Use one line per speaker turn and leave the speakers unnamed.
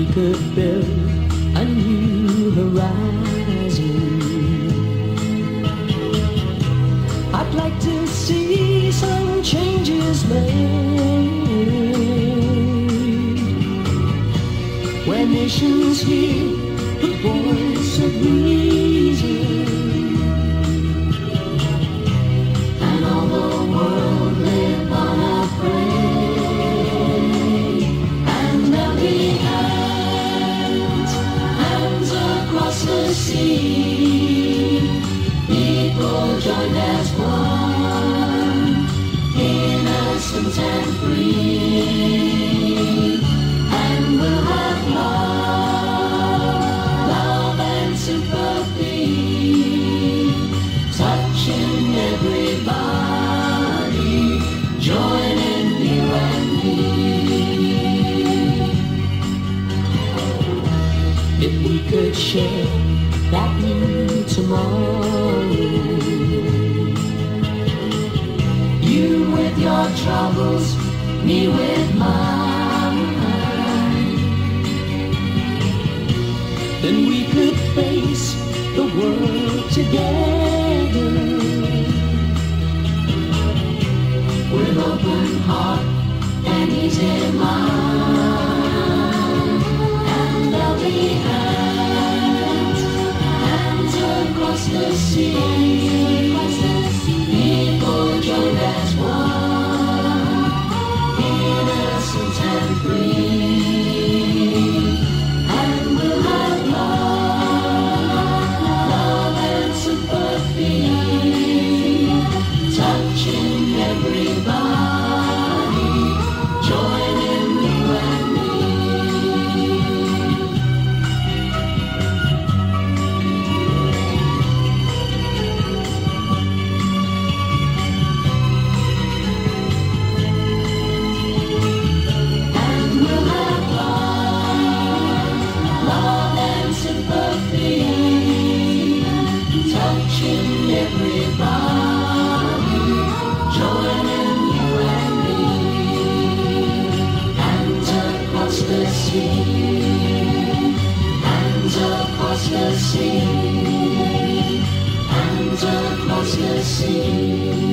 could build a new horizon. I'd like to see some changes made, where nations hear the voice of reason, and all the world live unafraid. And there'll be hands across the sea, people joined as one, innocent and free. And we'll have love and sympathy, touching everybody, joining you and me. If we could share that new tomorrow, you with your troubles, me with mine, then we could face the world together with open heart and easy mind. And there'll be hands across the sea, people joined as one, innocent and free. And we'll have love and sympathy, touching everybody, joining you and me. And we'll have love and sympathy, touching everybody, joining you and me. Hands across the sea, hands across the sea, hands across the sea.